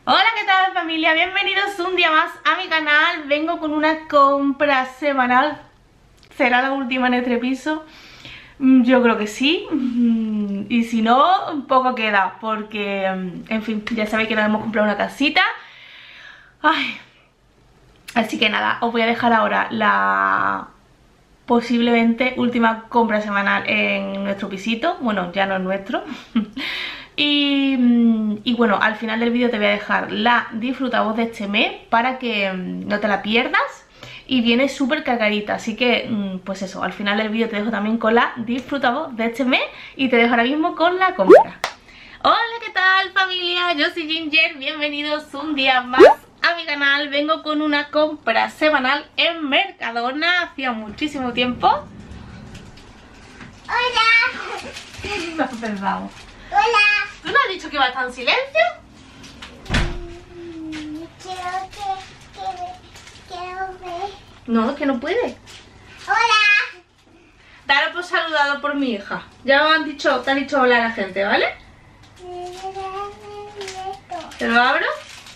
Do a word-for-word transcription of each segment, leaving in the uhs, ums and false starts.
Hola, ¿qué tal, familia? Bienvenidos un día más a mi canal. Vengo con una compra semanal. ¿Será la última en este piso? Yo creo que sí. Y si no, poco queda. Porque, en fin, ya sabéis que nos hemos comprado una casita. Ay. Así que nada, os voy a dejar ahora la posiblemente última compra semanal en nuestro pisito. Bueno, ya no es nuestro. Y, y bueno, al final del vídeo te voy a dejar la disfrutavoz de este mes para que no te la pierdas. Y viene súper cargadita, así que pues eso, al final del vídeo te dejo también con la disfrutavoz de este mes. Y te dejo ahora mismo con la compra. Hola, ¿qué tal, familia? Yo soy Ginger, bienvenidos un día más a mi canal. Vengo con una compra semanal en Mercadona. Hacía muchísimo tiempo. Hola. Nos pensamos. Hola. ¿Tú no has dicho que iba a estar en silencio? Quiero que, que, quiero ver. No, es que no puede. Hola. Dale por saludado por mi hija. Ya me han dicho, te han dicho hola a la gente, ¿vale? ¿Te lo abro?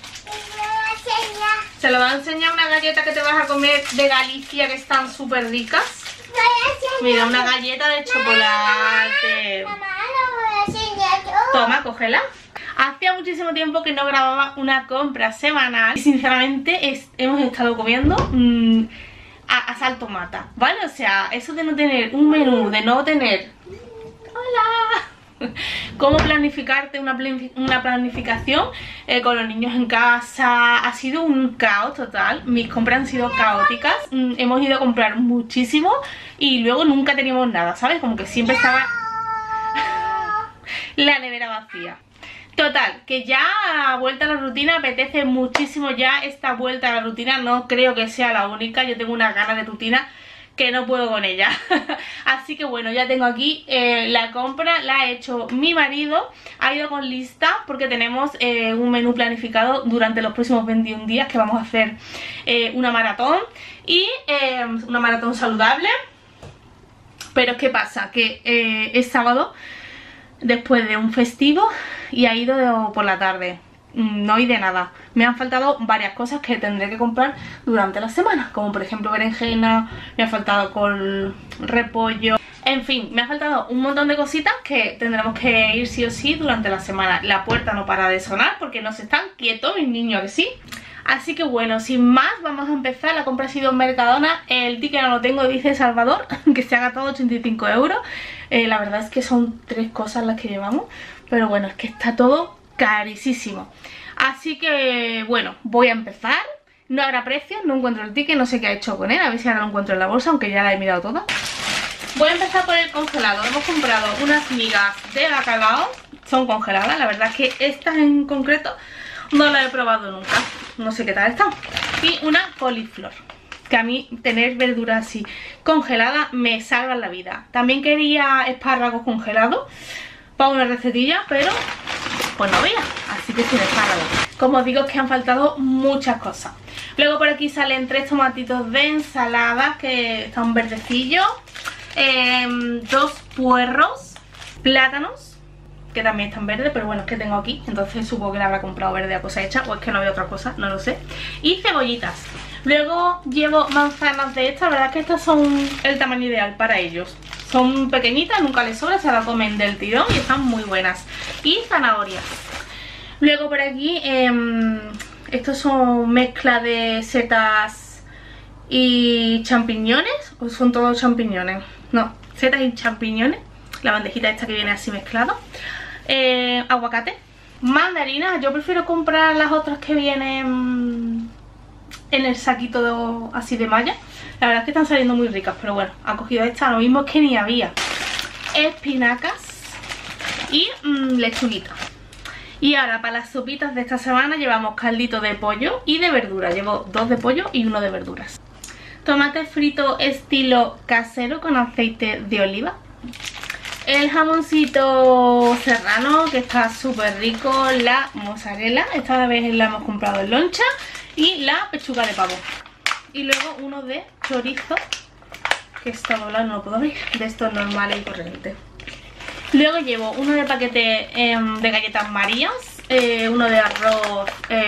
Se lo va a enseñar una galleta que te vas a comer de Galicia, que están súper ricas. Mira, una galleta de chocolate. Mamá, no voy a enseñar yo. Toma, cógela. Hacía muchísimo tiempo que no grababa una compra semanal y sinceramente es, hemos estado comiendo mmm, a, a salto mata, ¿vale? O sea, eso de no tener un menú, de no tener... ¡Hola! Cómo planificarte una, una planificación eh, con los niños en casa ha sido un caos total. Mis compras han sido caóticas. Mm, hemos ido a comprar muchísimo y luego nunca teníamos nada, ¿sabes? Como que siempre estaba la nevera vacía. Total, que ya vuelta a la rutina, apetece muchísimo ya esta vuelta a la rutina. No creo que sea la única, yo tengo una gana de rutina que no puedo con ella. Así que bueno, ya tengo aquí eh, la compra, la ha hecho mi marido. Ha ido con lista porque tenemos eh, un menú planificado durante los próximos veintiún días, que vamos a hacer eh, una maratón. Y eh, una maratón saludable. Pero ¿qué pasa? Que eh, es sábado, después de un festivo, y ha ido de, por la tarde. No hay de nada. Me han faltado varias cosas que tendré que comprar durante la semana, como por ejemplo berenjena, me ha faltado col, repollo, en fin, me ha faltado un montón de cositas que tendremos que ir sí o sí durante la semana. La puerta no para de sonar porque no se están quietos mis niños, que sí. Así que bueno, sin más, vamos a empezar. La compra ha sido en Mercadona. El ticket no lo tengo, dice Salvador, que se ha gastado ochenta y cinco euros. eh, La verdad es que son tres cosas las que llevamos, pero bueno, es que está todo carísimo. Así que bueno, voy a empezar. No habrá precios, no encuentro el ticket, no sé qué ha hecho con él. A ver si ahora lo encuentro en la bolsa, aunque ya la he mirado toda. Voy a empezar por el congelado. Hemos comprado unas migas de bacalao. Son congeladas, la verdad es que estas en concreto no las he probado nunca. No sé qué tal están. Y una coliflor, que a mí tener verduras así congeladas me salvan la vida. También quería espárragos congelados para una recetilla, pero pues no había, así que sin espárragos. Como os digo, es que han faltado muchas cosas. Luego por aquí salen tres tomatitos de ensalada que están verdecillos, eh, dos puerros, plátanos que también están verdes, pero bueno, es que tengo aquí, entonces supongo que la habrá comprado verde a cosa hecha, o es que no había otra cosa, no lo sé. Y cebollitas. Luego llevo manzanas de estas, la verdad es que estas son el tamaño ideal para ellos. Son pequeñitas, nunca les sobra, se la comen del tirón y están muy buenas. Y zanahorias. Luego por aquí, eh, estos son mezcla de setas y champiñones. ¿O son todos champiñones? No, setas y champiñones. La bandejita esta que viene así mezclado. Eh, aguacate. Mandarinas, yo prefiero comprar las otras que vienen en el saquito de, así de malla. La verdad es que están saliendo muy ricas, pero bueno, ha cogido esta, lo mismo que ni había. Espinacas y mmm, lechuguita. Y ahora para las sopitas de esta semana llevamos caldito de pollo y de verdura. Llevo dos de pollo y uno de verduras. Tomate frito estilo casero con aceite de oliva. El jamoncito serrano, que está súper rico. La mozzarella, esta vez la hemos comprado en loncha. Y la pechuga de pavo. Y luego uno de chorizo, que está doblado, no lo puedo abrir, de estos normales y corrientes. Luego llevo uno de paquete eh, de galletas Marías, eh, uno de arroz eh,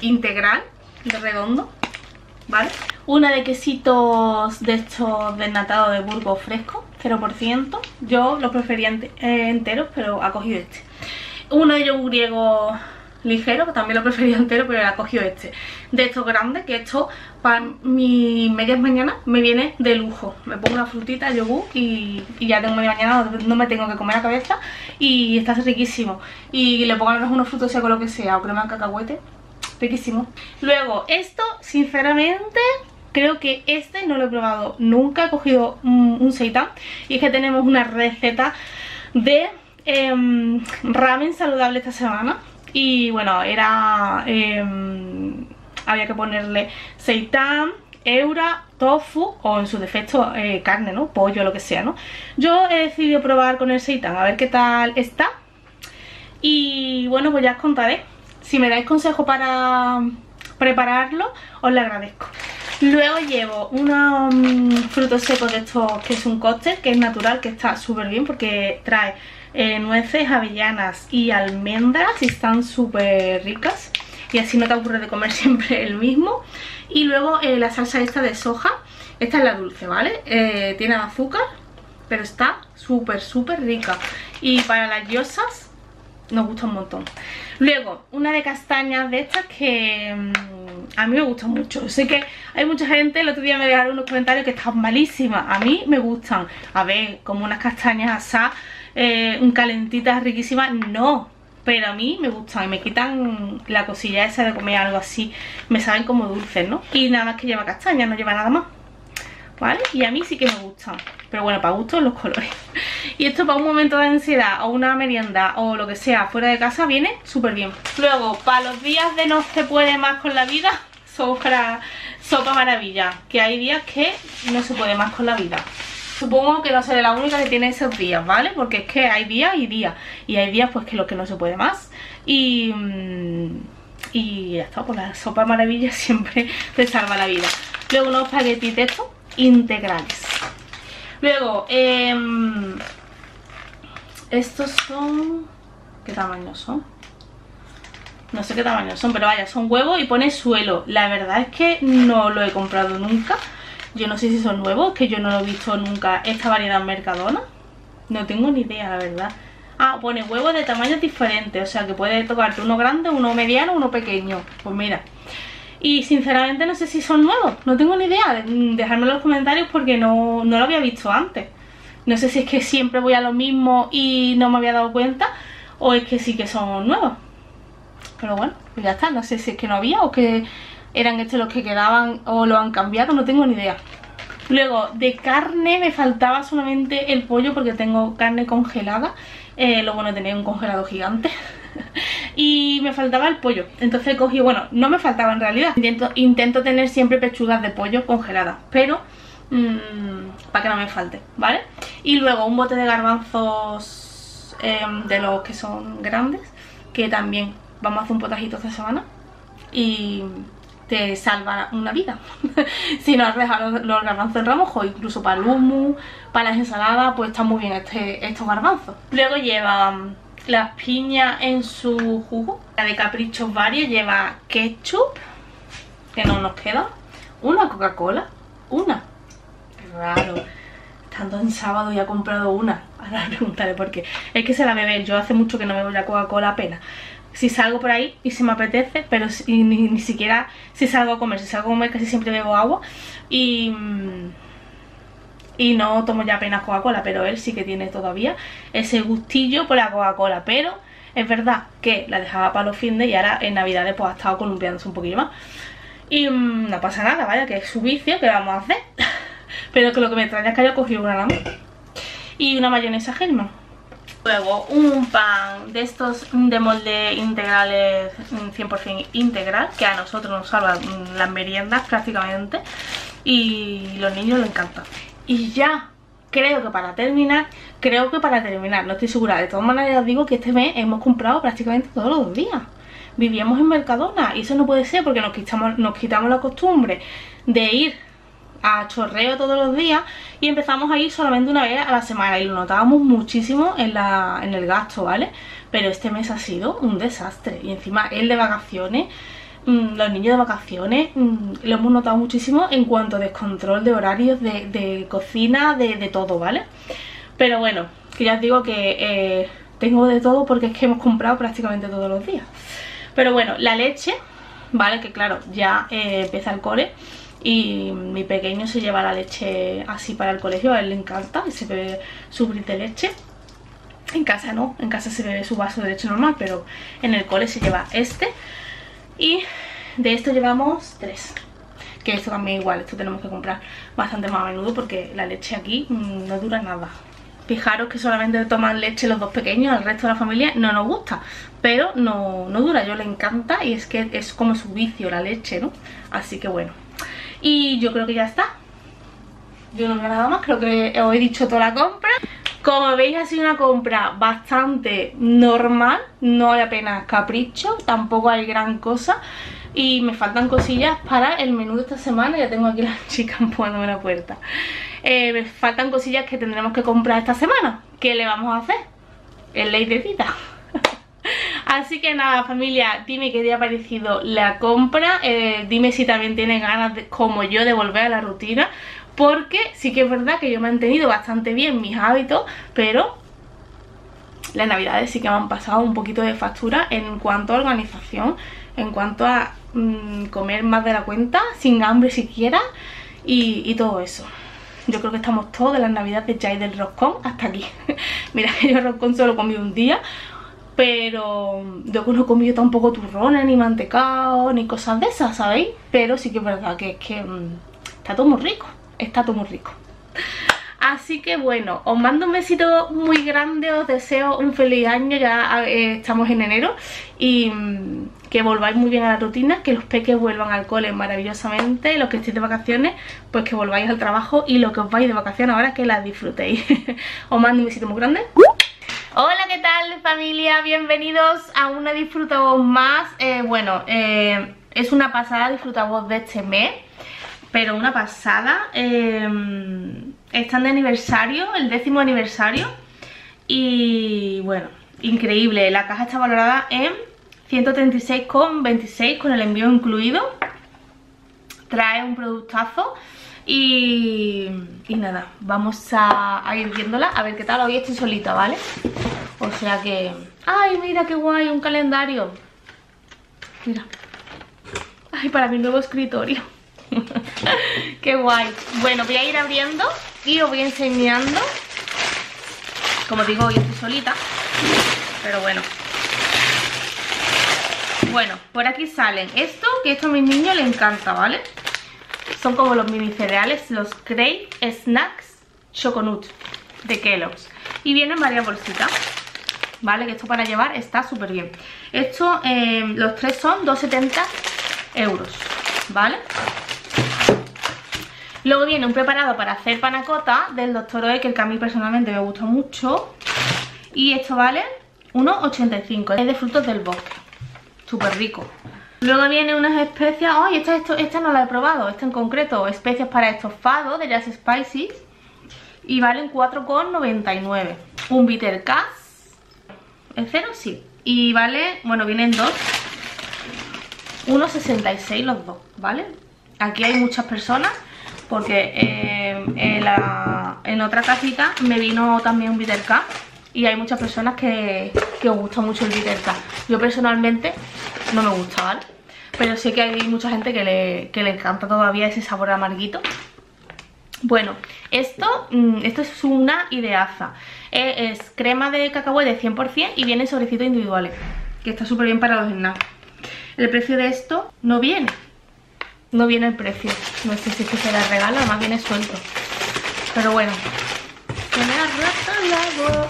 integral, de redondo, ¿vale? Una de quesitos de estos desnatados de Burgos fresco, cero por ciento. Yo los prefería ent eh, enteros, pero ha cogido este. Uno de yogur griego ligero, que también lo prefería entero, pero ha cogido este. De estos grandes, que esto para mis medias mañanas me viene de lujo. Me pongo una frutita, yogur y, y ya tengo media mañana, no me tengo que comer la cabeza y está riquísimo. Y le pongo unos frutos secos, lo que sea, o crema de cacahuete, riquísimo. Luego, esto, sinceramente, creo que este no lo he probado nunca. He cogido un, un seitán y es que tenemos una receta de eh, ramen saludable esta semana. Y bueno, era... Eh, había que ponerle seitán, eura, tofu o en su defecto eh, carne, ¿no? Pollo, lo que sea, ¿no? Yo he decidido probar con el seitán, a ver qué tal está. Y bueno, pues ya os contaré. Si me dais consejo para prepararlo, os lo agradezco. Luego llevo unos um, frutos secos de estos, que es un cóctel, que es natural, que está súper bien porque trae eh, nueces, avellanas y almendras y están súper ricas. Y así no te aburres de comer siempre el mismo. Y luego eh, la salsa esta de soja, esta es la dulce, ¿vale? Eh, tiene azúcar, pero está súper, súper rica. Y para las gyozas nos gusta un montón. Luego, una de castañas de estas que mmm, a mí me gusta mucho. Sé que hay mucha gente, el otro día me dejaron unos comentarios que están malísimas. A mí me gustan. A ver, como unas castañas asadas, eh, un calentitas riquísimas, no. Pero a mí me gustan y me quitan la cosilla esa de comer algo así. Me saben como dulces, ¿no? Y nada más que lleva castaña, no lleva nada más, ¿vale? Y a mí sí que me gustan. Pero bueno, para gusto los colores. Y esto para un momento de ansiedad o una merienda o lo que sea fuera de casa viene súper bien. Luego, para los días de no se puede más con la vida, sopa, sopa maravilla. Que hay días que no se puede más con la vida. Supongo que no seré la única que tiene esos días, ¿vale? Porque es que hay días y días. Y hay días pues que los que no se puede más. Y... Y ya está, pues la sopa maravilla siempre te salva la vida. Luego unos espaguetis de estos integrales. Luego, eh, estos son... ¿Qué tamaño son? No sé qué tamaño son, pero vaya, son huevos y pone suelo. La verdad es que no lo he comprado nunca. Yo no sé si son nuevos, que yo no lo he visto nunca esta variedad en Mercadona. No tengo ni idea, la verdad. Ah, pone huevos de tamaños diferentes, o sea que puede tocarte uno grande, uno mediano, uno pequeño. Pues mira. Y sinceramente no sé si son nuevos, no tengo ni idea. Dejadme en los comentarios porque no, no lo había visto antes. No sé si es que siempre voy a lo mismo y no me había dado cuenta, o es que sí que son nuevos. Pero bueno, pues ya está, no sé si es que no había o que... eran estos los que quedaban o lo han cambiado, no tengo ni idea. Luego, de carne me faltaba solamente el pollo porque tengo carne congelada. Eh, lo bueno, tenía un congelado gigante. Y me faltaba el pollo. Entonces cogí, bueno, no me faltaba en realidad. Intento, intento tener siempre pechugas de pollo congeladas, pero mmm, para que no me falte, ¿vale? Y luego un bote de garbanzos eh, de los que son grandes, que también vamos a hacer un potajito esta semana. Y... te salva una vida. Si no has dejado los, los garbanzos en remojo, incluso para el hummus, para las ensaladas, pues está muy bien este, estos garbanzos. Luego lleva um, las piñas en su jugo. La de caprichos varios lleva ketchup, que no nos queda, una Coca-Cola, una. Qué raro. Estando en sábado ya he comprado una. Ahora le preguntaré por qué. Es que se la bebe. Yo hace mucho que no bebo la Coca-Cola apenas. Si salgo por ahí y se me apetece, pero si, ni, ni siquiera si salgo a comer. Si salgo a comer casi siempre bebo agua y, y no tomo ya apenas Coca-Cola, pero él sí que tiene todavía ese gustillo por la Coca-Cola. Pero es verdad que la dejaba para los fines y ahora en Navidades pues ha estado columpiándose un poquillo más. Y mmm, no pasa nada, vaya, que es su vicio, que vamos a hacer. Pero que lo que me extraña es que haya cogido una nada más. Y una mayonesa Hellmann's. Luego un pan de estos de molde integrales, cien por cien integral, que a nosotros nos salvan las meriendas prácticamente. Y los niños les encanta. Y ya, creo que para terminar, creo que para terminar, no estoy segura. De todas maneras os digo que este mes hemos comprado prácticamente todos los días. Vivíamos en Mercadona y eso no puede ser porque nos quitamos, nos quitamos la costumbre de ir a chorreo todos los días y empezamos a ir solamente una vez a la semana y lo notábamos muchísimo en, la, en el gasto, ¿vale? Pero este mes ha sido un desastre y encima él de vacaciones, mmm, los niños de vacaciones mmm, lo hemos notado muchísimo en cuanto a descontrol de horarios, de, de cocina, de, de todo, ¿vale? Pero bueno, que ya os digo que eh, tengo de todo porque es que hemos comprado prácticamente todos los días. Pero bueno, la leche, ¿vale? Que claro, ya eh, empieza el cole y mi pequeño se lleva la leche así para el colegio, a él le encanta y se bebe su bris de leche. En casa no, en casa se bebe su vaso de leche normal, pero en el cole se lleva este. Y de esto llevamos tres. Que esto también igual, esto tenemos que comprar bastante más a menudo porque la leche aquí mmm, no dura nada. Fijaros que solamente toman leche los dos pequeños, al resto de la familia no nos gusta. Pero no, no dura, yo le encanta y es que es como su vicio la leche, ¿no? Así que bueno. Y yo creo que ya está. Yo no veo nada más, creo que os he dicho toda la compra. Como veis ha sido una compra bastante normal, no hay apenas capricho, tampoco hay gran cosa. Y me faltan cosillas para el menú de esta semana, ya tengo aquí las chicas empujándome la puerta. Eh, me faltan cosillas que tendremos que comprar esta semana. ¿Qué le vamos a hacer? El ley de vida. Así que nada, familia, dime qué te ha parecido la compra, eh, dime si también tienes ganas, de, como yo, de volver a la rutina. Porque sí que es verdad que yo he mantenido bastante bien mis hábitos, pero las navidades sí que me han pasado un poquito de factura en cuanto a organización, en cuanto a mmm, comer más de la cuenta, sin hambre siquiera, y, y todo eso. Yo creo que estamos todos de las navidades ya y del roscón hasta aquí. Mira que yo roscón solo comí un día, pero yo no he comido tampoco turrones, ni mantecao, ni cosas de esas, ¿sabéis? Pero sí que es verdad que es que mmm, está todo muy rico. Está todo muy rico. Así que bueno, os mando un besito muy grande, os deseo un feliz año, ya eh, estamos en enero. Y mmm, que volváis muy bien a la rutina, que los peques vuelvan al cole maravillosamente. Y los que estéis de vacaciones, pues que volváis al trabajo. Y los que os vais de vacaciones ahora, que las disfrutéis. Os mando un besito muy grande. Hola, ¿qué tal, familia? Bienvenidos a una Disfrutavoz más. eh, Bueno, eh, es una pasada Disfrutavoz de este mes, pero una pasada. eh, Están de aniversario, el décimo aniversario. Y bueno, increíble. La caja está valorada en ciento treinta y seis con veintiséis con el envío incluido. Trae un productazo. Y, y nada, vamos a, a ir viéndola, a ver qué tal. Hoy estoy solita, ¿vale? O sea que... ¡Ay, mira qué guay! Un calendario. Mira. ¡Ay, para mi nuevo escritorio! ¡Qué guay! Bueno, voy a ir abriendo y os voy enseñando. Como digo, hoy estoy solita, pero bueno. Bueno, por aquí salen esto, que esto a mis niños les encanta, ¿vale? Son como los mini cereales, los Crave Snacks Choconut de Kellogg's. Y vienen varias bolsitas, ¿vale? Que esto para llevar está súper bien. Esto, eh, los tres son dos setenta euros, ¿vale? Luego viene un preparado para hacer panacota del doctor Oetker, que a mí personalmente me gusta mucho. Y esto vale uno ochenta y cinco. Es de frutos del bosque. Súper rico. Luego viene unas especias. ¡Ay! Esta, esta, esta no la he probado. Esta en concreto. Especias para estofado de Just Spices. Y valen cuatro con noventa y nueve. Un bitter cas. ¿Es cero? Sí. Y vale... Bueno, vienen dos. uno sesenta y seis los dos, ¿vale? Aquí hay muchas personas, porque eh, en, la, en otra casita me vino también un bitter cas. Y hay muchas personas que, que os gusta mucho el bitter cas. Yo personalmente no me gusta, ¿vale? Pero sé que hay mucha gente que le, que le encanta todavía ese sabor amarguito. Bueno, esto, esto es una ideaza. Es, es crema de cacahuete cien por cien y vienen sobrecitos individuales, que está súper bien para los snacks. El precio de esto no viene. No viene el precio. No sé si es que se la regalo, además viene suelto. Pero bueno. Que me ha roto la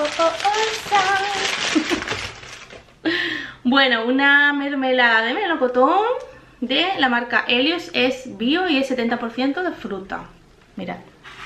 bolsa. Bueno, una mermelada de melocotón de la marca Helios. Es bio y es setenta por ciento de fruta. Mirad.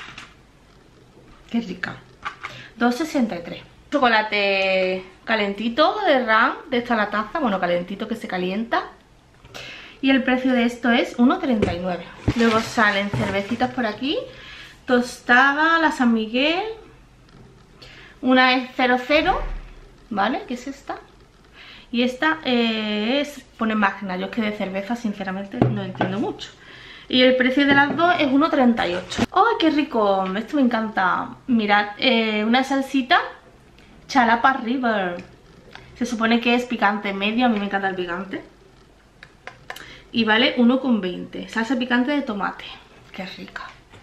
Qué rica. dos sesenta y tres. Chocolate calentito de R A M, de esta la taza. Bueno, calentito que se calienta. Y el precio de esto es uno treinta y nueve. Luego salen cervecitas por aquí. Tostada, la San Miguel. Una es cero cero, ¿vale? ¿Qué es esta? Y esta eh, es, pone Magna. Yo es que de cerveza sinceramente no entiendo mucho. Y el precio de las dos es uno treinta y ocho. ¡Ay, qué rico! Esto me encanta. Mirad, eh, una salsita Chalapa River. Se supone que es picante medio, a mí me encanta el picante. Y vale uno con veinte. Salsa picante de tomate. Qué rica.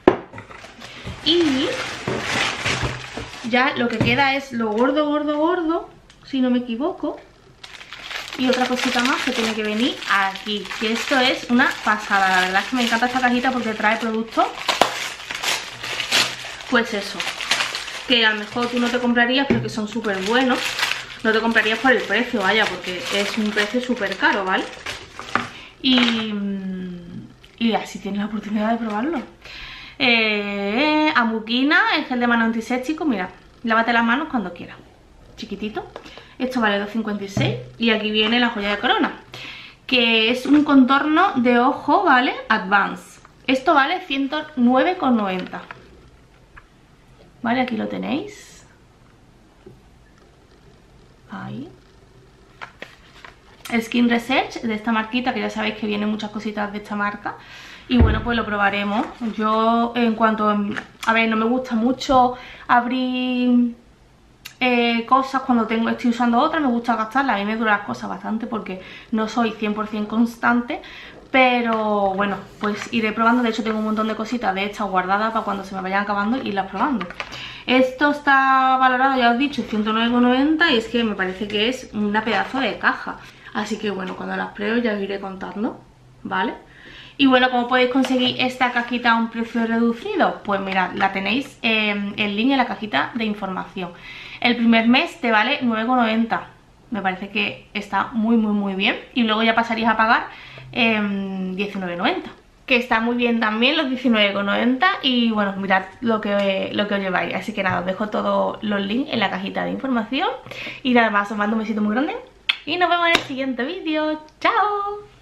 Y ya lo que queda es lo gordo, gordo, gordo, si no me equivoco. Y otra cosita más que tiene que venir aquí, que esto es una pasada. La verdad es que me encanta esta cajita porque trae productos, pues eso, que a lo mejor tú no te comprarías, pero que son súper buenos. No te comprarías por el precio, vaya, porque es un precio súper caro, ¿vale? Y, y así tienes la oportunidad de probarlo. eh, Amuquina, el gel de mano antiséptico. Mira, lávate las manos cuando quieras. Chiquitito. Esto vale dos cincuenta y seis. Y aquí viene la joya de corona, que es un contorno de ojo, ¿vale? Advance. Esto vale ciento nueve con noventa. Vale, aquí lo tenéis. Ahí. Skin Research, de esta marquita, que ya sabéis que vienen muchas cositas de esta marca. Y bueno, pues lo probaremos. Yo en cuanto... A ver, no me gusta mucho abrir... Eh, cosas cuando tengo estoy usando otras, me gusta gastarlas. A mí me duran las cosas bastante porque no soy cien por cien constante, pero bueno, pues iré probando. De hecho tengo un montón de cositas de estas guardadas para cuando se me vayan acabando irlas probando. Esto está valorado, ya os he dicho, ciento nueve con noventa, y es que me parece que es una pedazo de caja. Así que bueno, cuando las pruebe ya os iré contando, ¿vale? Y bueno, ¿cómo podéis conseguir esta cajita a un precio reducido? Pues mirad, la tenéis en el link en la cajita de información. El primer mes te vale nueve con noventa. Me parece que está muy muy muy bien. Y luego ya pasarías a pagar eh, diecinueve con noventa. Que está muy bien también los diecinueve con noventa. Y bueno, mirad lo que, lo que os lleváis. Así que nada, os dejo todos los links en la cajita de información. Y nada más, os mando un besito muy grande. Y nos vemos en el siguiente vídeo. ¡Chao!